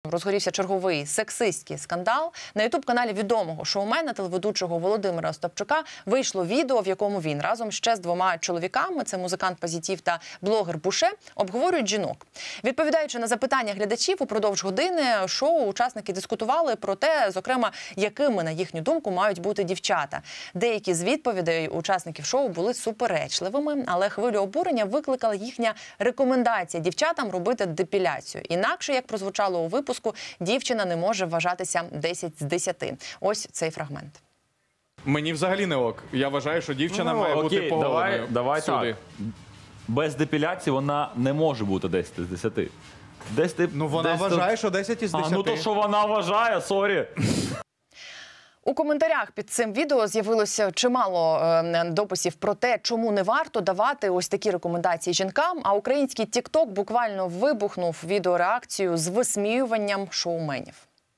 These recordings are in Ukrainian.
розгорівся черговий сексистський скандал. На ютуб-каналі відомого шоумена, телеведучого Володимира Остапчука, вийшло відео, в якому він разом ще з двома чоловіками, це музикант Позитив та блогер Буше, обговорюють жінок. Відповідаючи на запитання глядачів, упродовж години шоу учасники дискутували про те, зокрема, якими, на їхню думку, мають бути дівчата. Деякі з відповідей учасників шоу були суперечливими, але хвилю обурення викликала їхня рекомендація дівчатам робити депіляцію. Інакше, як прозвучало у випуску, дівчина не може вважатися 10 з 10. Ось цей фрагмент. Мені взагалі не ок. Я вважаю, що дівчина має бути поголеною. Давай так. Без депіляції вона не може бути 10 з 10. Ну вона вважає, що 10 із 10. Ну то, що вона вважає, сорі. У коментарях під цим відео з'явилося чимало дописів про те, чому не варто давати ось такі рекомендації жінкам, а український TikTok буквально вибухнув відеореакцію з висміюванням шоуменів.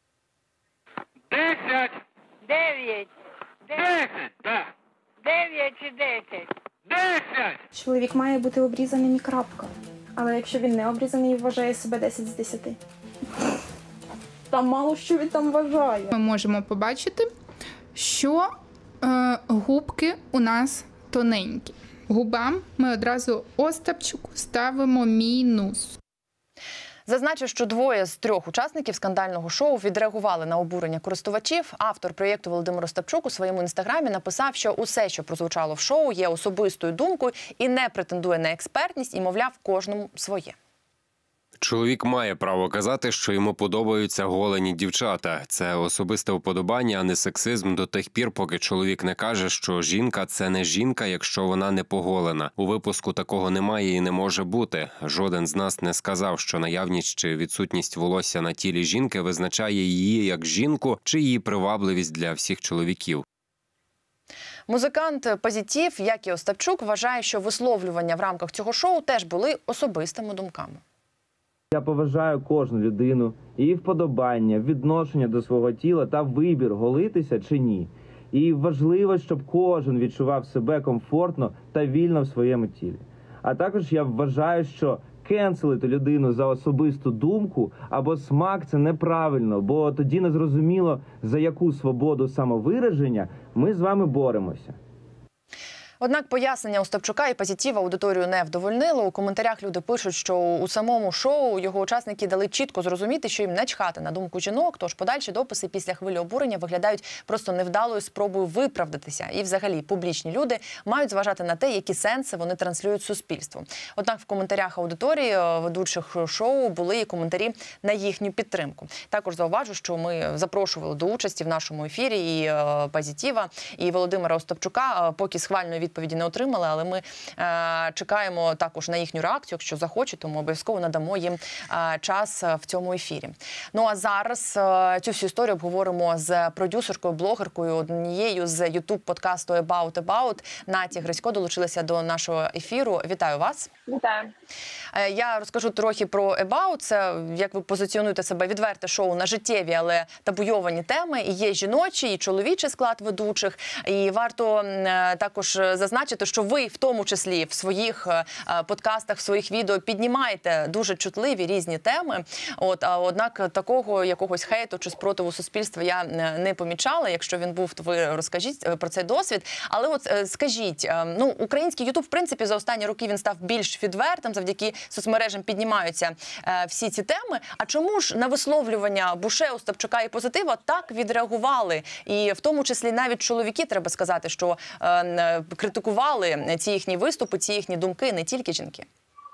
10. 9. 10, так. 9 чи 10? 10. Чоловік має бути обрізаним і крапка. Але якщо він не обрізаний, вважає себе 10 з 10. Там мало що він там вважає. Ми можемо побачити, що губки у нас тоненькі. Губам ми одразу Остапчуку ставимо мінус. Зазначу, що двоє з трьох учасників скандального шоу відреагували на обурення користувачів. Автор проєкту Володимир Остапчук у своєму інстаграмі написав, що усе, що прозвучало в шоу, є особистою думкою і не претендує на експертність, і, мовляв, кожному своє. Чоловік має право казати, що йому подобаються голені дівчата. Це особисте вподобання, а не сексизм до тих пір, поки чоловік не каже, що жінка – це не жінка, якщо вона не поголена. У випуску такого немає і не може бути. Жоден з нас не сказав, що наявність чи відсутність волосся на тілі жінки визначає її як жінку чи її привабливість для всіх чоловіків. Музикант Позитив, як і Остапчук, вважає, що висловлювання в рамках цього шоу теж були особистими думками. Я поважаю кожну людину, її вподобання, відношення до свого тіла та вибір, голитися чи ні. І важливо, щоб кожен відчував себе комфортно та вільно в своєму тілі. А також я вважаю, що кенселити людину за особисту думку або смак – це неправильно, бо тоді не зрозуміло, за яку свободу самовираження ми з вами боремося. Однак пояснення Остапчука і Позитива аудиторію не вдовольнило. У коментарях люди пишуть, що у самому шоу його учасники дали чітко зрозуміти, що їм не чхати на думку жінок, тож подальші дописи після хвилі обурення виглядають просто невдалою спробою виправдатися. І взагалі публічні люди мають зважати на те, які сенси вони транслюють суспільству. Однак в коментарях аудиторії ведучих шоу були і коментарі на їхню підтримку. Також зауважу, що ми запрошували до участі в нашому ефірі і Позитива, і Володимира Остапчука, поки схвальної відповіді не отримали, але ми чекаємо також на їхню реакцію, якщо захочуть, тому обов'язково надамо їм час в цьому ефірі. Ну а зараз цю всю історію обговоримо з продюсеркою, блогеркою, однією з ютуб-подкасту About. Наті Грисько долучилася до нашого ефіру. Вітаю вас. Вітаю. Я розкажу трохи про About. Це, як ви позиціонуєте себе, відверте шоу на життєві, але табуйовані теми. І є жіночий, і чоловічий склад ведучих. І варто також зазначити, що ви в тому числі в своїх подкастах, в своїх відео піднімаєте дуже чутливі різні теми. Однак такого якогось хейту чи спротиву суспільства я не помічала. Якщо він був, то ви розкажіть про цей досвід. Але от скажіть, ну, український Ютуб, в принципі, за останні роки він став більш відвертим, завдяки соцмережам піднімаються всі ці теми. А чому ж на висловлювання Буше, Остапчука і Позитива так відреагували? І в тому числі навіть чоловіки, треба сказати, що критикували ці їхні виступи, ці їхні думки, не тільки жінки.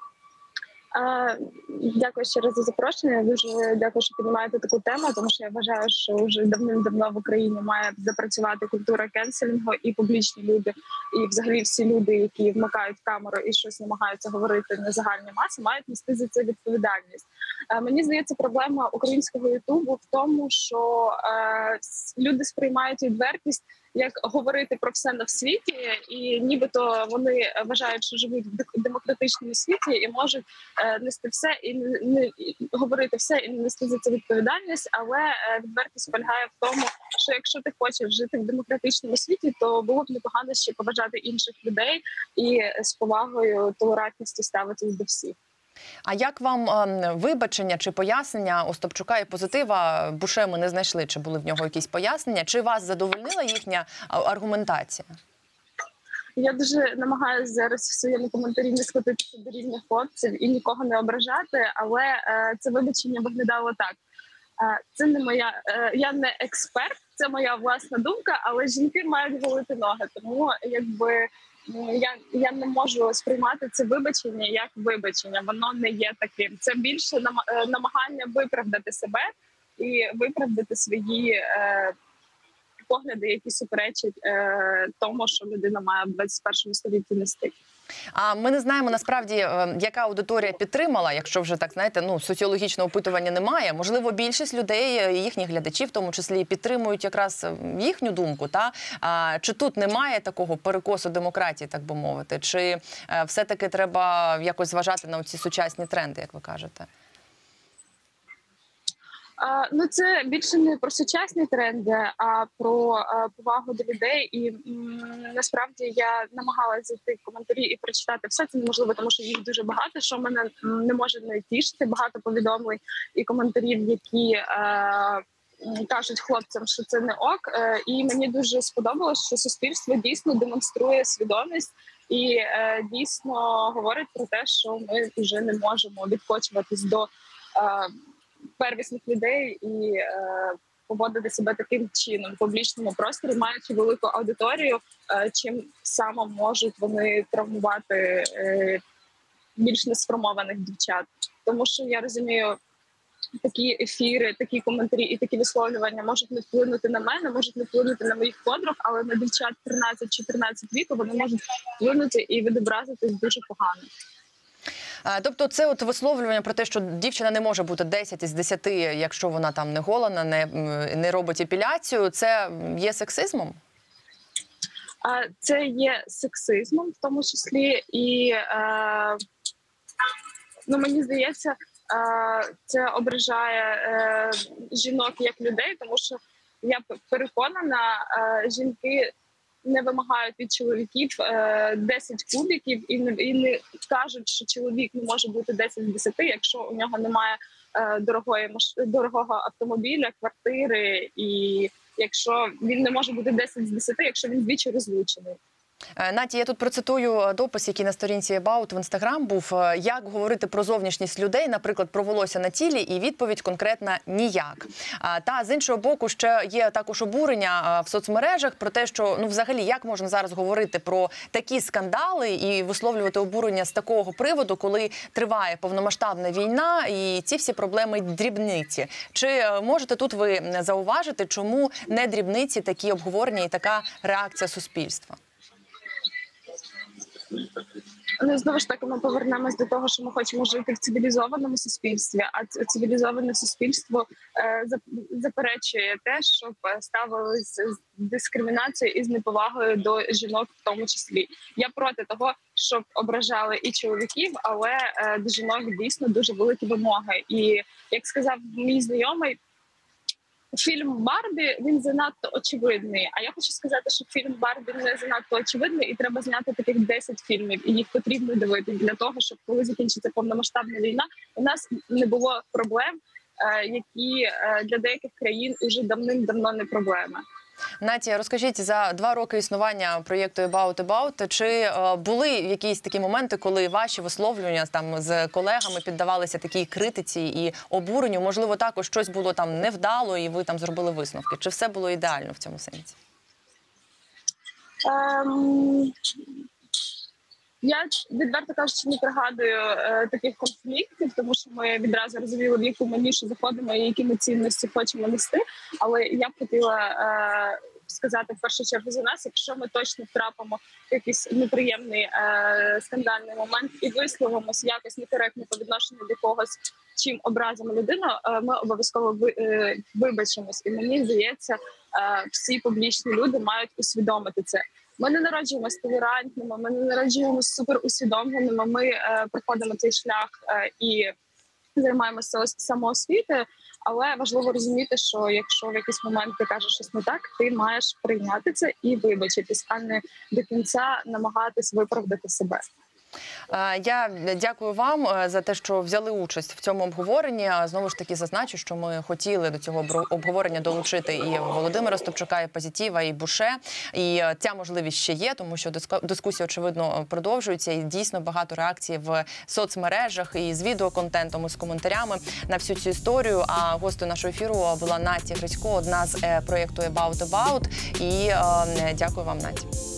Дякую ще раз за запрошення. Я дуже дякую, що піднімаєте таку тему, тому що я вважаю, що вже давним-давно в Україні має запрацювати культура кенселінгу, і публічні люди, і взагалі всі люди, які вмикають камеру і щось намагаються говорити на загальні маси, мають нести за це відповідальність. Мені здається, проблема українського Ютубу в тому, що люди сприймають відвертість як говорити про все на світі, і нібито вони вважають, що живуть в демократичному світі і можуть нести все і не говорити все і не нести за це відповідальність. Але відвертість полягає в тому, що якщо ти хочеш жити в демократичному світі, то було б непогано ще поважати інших людей і з повагою, толерантністю ставитись до всіх. А як вам вибачення чи пояснення Остапчука і Позитива? Буше ми не знайшли, чи були в нього якісь пояснення. Чи вас задовольнила їхня аргументація? Я дуже намагаюся зараз в своєму коментарі не скотитися до різних хлопців і нікого не ображати, але це вибачення виглядало так. Це не моя, я не експерт, це моя власна думка, але жінки мають голити ноги, тому якби я не можу сприймати це вибачення як вибачення, воно не є таким. Це більше намагання виправдати себе і виправдати свої погляди, які суперечать тому, що людина має в 21 столітті нести. А ми не знаємо насправді, яка аудиторія підтримала, якщо вже так, знаєте, соціологічного опитування немає. Можливо, більшість людей, їхніх глядачів, в тому числі, підтримують якраз їхню думку, та? Чи тут немає такого перекосу демократії, так би мовити? Чи все-таки треба якось зважати на ці сучасні тренди, як ви кажете? Це більше не про сучасні тренди, а про повагу до людей. І насправді я намагалася зайти в коментарі і прочитати все. Це неможливо, тому що їх дуже багато, що мене не може не тішити. Багато повідомлень і коментарів, які кажуть хлопцям, що це не ок. І мені дуже сподобалось, що суспільство дійсно демонструє свідомість і дійсно говорить про те, що ми вже не можемо відкочуватись до первісних людей і поводити себе таким чином в публічному просторі, маючи велику аудиторію, чим саме можуть вони травмувати більш несформованих дівчат. Тому що я розумію, такі ефіри, такі коментарі і такі висловлювання можуть не вплинути на мене, можуть не вплинути на моїх подруг, але на дівчат 13-14 віку вони можуть вплинути і відобразитись дуже погано. Тобто це от висловлювання про те, що дівчина не може бути 10 із 10, якщо вона там не голена, не робить епіляцію, це є сексизмом? Це є сексизмом в тому числі, і мені здається, це ображає жінок як людей, тому що я переконана, жінки не вимагають від чоловіків 10 кубиків і не кажуть, що чоловік не може бути 10 з 10, якщо у нього немає дорогого автомобіля, квартири, і якщо він не може бути 10 з 10, якщо він двічі розлучений. Наті, я тут процитую допис, який на сторінці About в Інстаграм був. Як говорити про зовнішність людей, наприклад, про волосся на тілі, і відповідь конкретна – ніяк. Та, з іншого боку, ще є також обурення в соцмережах про те, що, взагалі, як можна зараз говорити про такі скандали і висловлювати обурення з такого приводу, коли триває повномасштабна війна і ці всі проблеми дрібниці. Чи можете тут ви зауважити, чому не дрібниці такі обговорення і така реакція суспільства? Знову ж таки, ми повернемось до того, що ми хочемо жити в цивілізованому суспільстві, а цивілізоване суспільство заперечує те, щоб ставились з дискримінацією і з неповагою до жінок в тому числі. Я проти того, щоб ображали і чоловіків, але до жінок дійсно дуже великі вимоги. І, як сказав мій знайомий, фільм «Барбі» він занадто очевидний. А я хочу сказати, що фільм «Барбі» не занадто очевидний, і треба зняти таких 10 фільмів, і їх потрібно дивитися для того, щоб коли закінчиться повномасштабна війна, у нас не було проблем, які для деяких країн уже давним-давно не проблеми. Наті, розкажіть, за 2 роки існування проєкту About, чи були якісь такі моменти, коли ваші висловлювання там з колегами піддавалися такій критиці і обуренню? Можливо, також щось було там невдало і ви там зробили висновки? Чи все було ідеально в цьому сенсі? Я, відверто кажучи, не пригадую таких конфліктів, тому що ми відразу розуміли, в яку ми нішу заходимо і які ми цінності хочемо нести. Але я б хотіла сказати в першу чергу за нас, якщо ми точно втрапимо в якийсь неприємний скандальний момент і висловимося якось некоректно по відношенню до когось, чим образимо людину, ми обов'язково вибачимось. І мені здається, всі публічні люди мають усвідомити це. Ми не народжуємося толерантними, ми не народжуємося суперусвідомленими, ми проходимо цей шлях і займаємося самоосвітою, але важливо розуміти, що якщо в якийсь момент ти кажеш щось не так, ти маєш прийняти це і вибачитись, а не до кінця намагатись виправдати себе. Я дякую вам за те, що взяли участь в цьому обговоренні. Знову ж таки зазначу, що ми хотіли до цього обговорення долучити і Володимира Остапчука, і Позитива, і Буше. І ця можливість ще є, тому що дискусія, очевидно, продовжується. І дійсно багато реакцій в соцмережах, і з відеоконтентом, і з коментарями на всю цю історію. А гостею нашого ефіру була Наті Грицько, одна з проєкту About. І дякую вам, Наті.